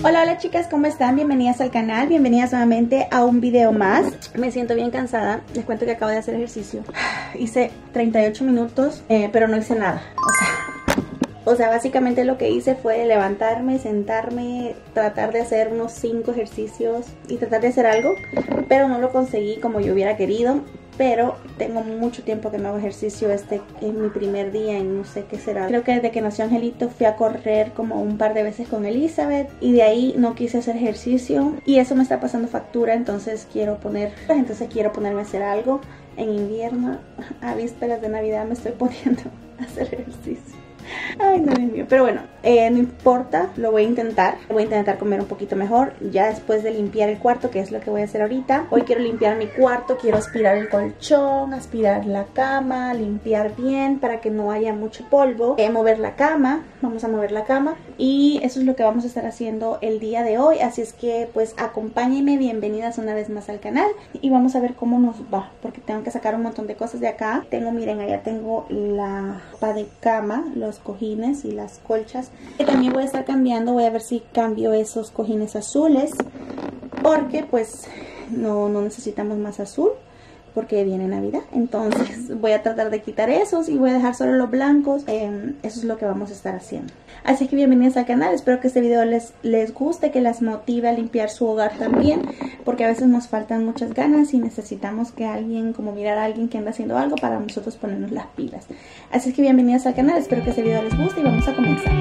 Hola, hola chicas, ¿cómo están? Bienvenidas al canal, bienvenidas nuevamente a un video más. Me siento bien cansada, les cuento que acabo de hacer ejercicio. Hice 38 minutos, pero no hice nada. O sea, básicamente lo que hice fue levantarme, sentarme, tratar de hacer unos 5 ejercicios y tratar de hacer algo, pero no lo conseguí como yo hubiera querido. Pero tengo mucho tiempo que no hago ejercicio, este es mi primer día y no sé qué será. Creo que desde que nació Angelito fui a correr como un par de veces con Elizabeth y de ahí no quise hacer ejercicio y eso me está pasando factura, entonces quiero ponerme a hacer algo. En invierno, a vísperas de Navidad, me estoy poniendo a hacer ejercicio. Ay, no, Dios mío. Pero bueno, no importa, lo voy a intentar. Voy a intentar comer un poquito mejor ya después de limpiar el cuarto, que es lo que voy a hacer ahorita. Hoy quiero limpiar mi cuarto, quiero aspirar el colchón, aspirar la cama, limpiar bien para que no haya mucho polvo. Mover la cama, vamos a mover la cama. Y eso es lo que vamos a estar haciendo el día de hoy. Así es que pues acompáñenme, bienvenidas una vez más al canal. Y vamos a ver cómo nos va, porque tengo que sacar un montón de cosas de acá. Miren, allá tengo la ropa de cama, los cojines y las colchas, que también voy a estar cambiando. Voy a ver si cambio esos cojines azules, porque pues no necesitamos más azul porque viene Navidad. Entonces voy a tratar de quitar esos y voy a dejar solo los blancos. Eso es lo que vamos a estar haciendo. Así que bienvenidos al canal. Espero que este video les guste, que las motive a limpiar su hogar también, porque a veces nos faltan muchas ganas y necesitamos que alguien, como mirar a alguien que anda haciendo algo para nosotros ponernos las pilas. Así que bienvenidos al canal. Espero que este video les guste y vamos a comenzar.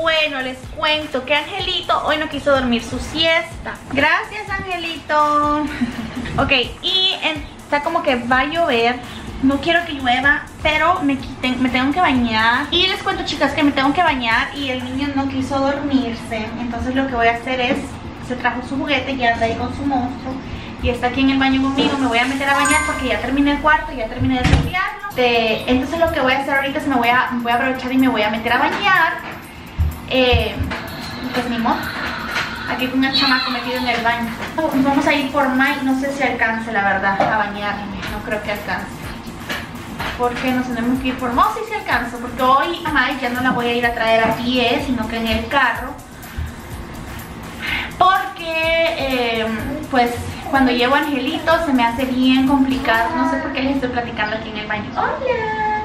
bueno, les cuento que Angelito hoy no quiso dormir su siesta. Gracias, Angelito. Ok, y está como que va a llover. No quiero que llueva, pero me tengo que bañar. Y les cuento, chicas, que me tengo que bañar y el niño no quiso dormirse. Entonces lo que voy a hacer es, se trajo su juguete y anda ahí con su monstruo y está aquí en el baño conmigo. Me voy a meter a bañar porque ya terminé el cuarto, ya terminé de limpiarlo. Entonces lo que voy a hacer ahorita es me voy a aprovechar y me voy a meter a bañar. Pues ni modo, aquí con el chamaco metido en el baño. Vamos a ir por Mai, no sé si alcance la verdad a bañarme, no creo que alcance, porque nos tenemos que ir por... No, sí alcanzo, porque hoy a Mai ya no la voy a ir a traer a pie, sino que en el carro, porque pues cuando llevo a Angelito se me hace bien complicado. No sé por qué les estoy platicando aquí en el baño. Hola.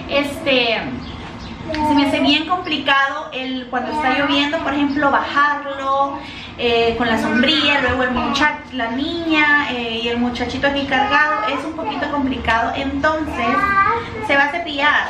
Se me hace bien complicado cuando está lloviendo, por ejemplo, bajarlo con la sombrilla, luego la niña y el muchachito aquí cargado. Es un poquito complicado, entonces se va a cepillar.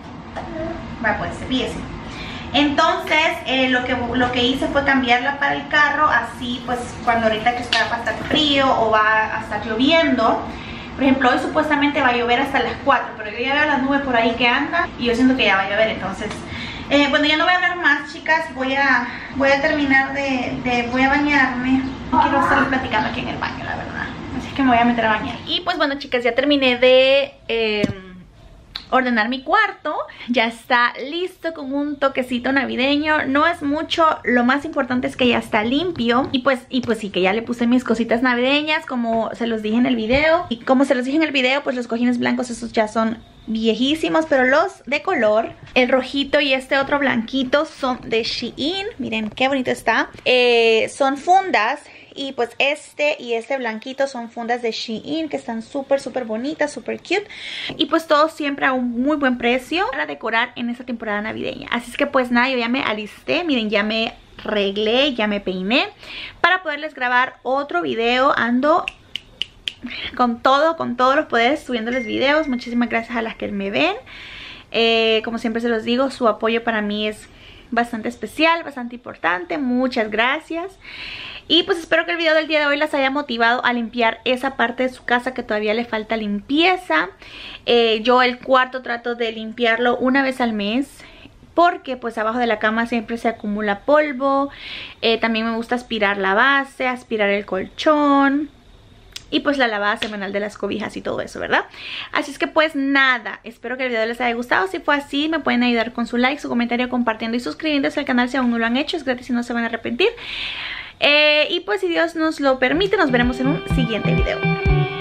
Va, pues cepíllese. Entonces lo que hice fue cambiarla para el carro, así pues cuando ahorita que va a estar frío o va a estar lloviendo. Por ejemplo, hoy supuestamente va a llover hasta las 4, pero yo ya veo la nube por ahí que anda y yo siento que ya va a llover. Entonces, bueno, ya no voy a hablar más, chicas. Voy a terminar voy a bañarme. No quiero estar platicando aquí en el baño, la verdad. Así que me voy a meter a bañar. Y pues bueno, chicas, ya terminé de ordenar mi cuarto. Ya está listo con un toquecito navideño. No es mucho, lo más importante es que ya está limpio. Y pues sí, que ya le puse mis cositas navideñas, como se los dije en el video. Y como se los dije en el video, pues los cojines blancos esos ya son viejísimos, pero los de color, el rojito y este otro blanquito, son de Shein. Miren qué bonito está. Son fundas. Y pues este y este blanquito son fundas de Shein, que están súper bonitas, súper cute. Y pues todo siempre a un muy buen precio para decorar en esta temporada navideña. Así es que pues nada, yo ya me alisté. Miren, ya me arreglé, ya me peiné para poderles grabar otro video. Ando con todos los poderes subiéndoles videos. Muchísimas gracias a las que me ven. Como siempre se los digo, su apoyo para mí es bastante especial, bastante importante. Muchas gracias. Y pues espero que el video del día de hoy las haya motivado a limpiar esa parte de su casa que todavía le falta limpieza. Yo el cuarto trato de limpiarlo una vez al mes, porque pues abajo de la cama siempre se acumula polvo. También me gusta aspirar la base, aspirar el colchón y pues la lavada semanal de las cobijas y todo eso, ¿verdad? Así es que pues nada, espero que el video les haya gustado. Si fue así, me pueden ayudar con su like, su comentario, compartiendo y suscribiéndose al canal si aún no lo han hecho. Es gratis y no se van a arrepentir. Y pues si Dios nos lo permite, nos veremos en un siguiente video.